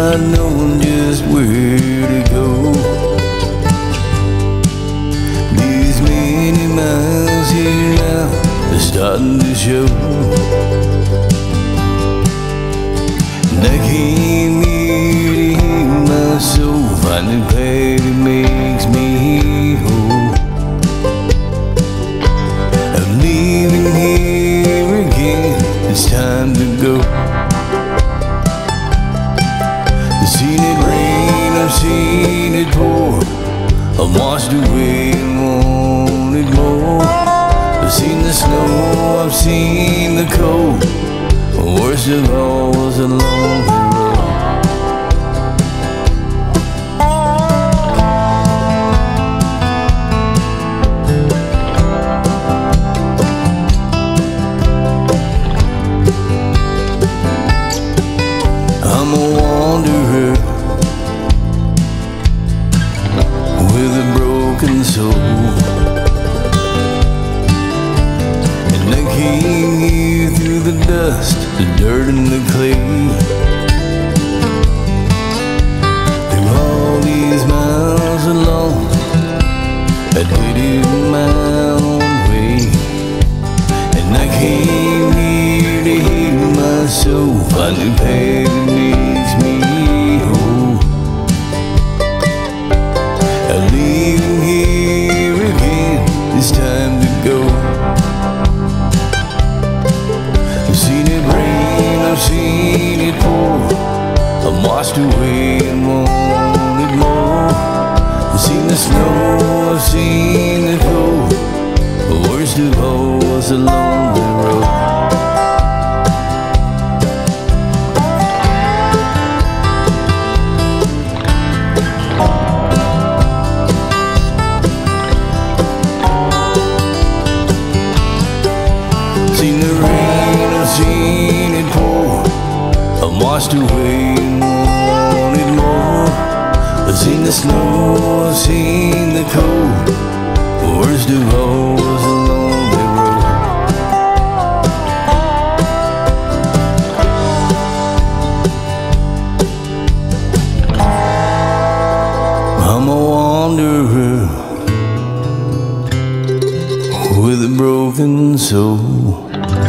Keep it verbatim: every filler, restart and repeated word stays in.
not knowing just where to go. These many miles here now are starting to show, and I came here to heal my soul, find a path that makes me whole. I'm leaving here again, it's time to go. I've seen it rain, I've seen it pour, I've washed away and wanted more. I've seen the snow, I've seen the cold, but worst of all was the lonely road. I'm a wanderer with a broken soul, and I came here through the dust, the dirt and the clay. Through all these miles alone, I did it my own way, and I came here to heal my soul, find a path that makes me whole. I'm leaving here again, it's time to go. I've seen it rain, I've seen it pour, I'm washed away and wanted more. I've seen the snow, I've seen the cold, but worst of all was the lonely road. Seen the rain, I've seen it pour, I'm washed away and wanted more. I've seen the snow, I've seen the cold, but worst of all was the lonely road. I'm a wanderer with a broken soul.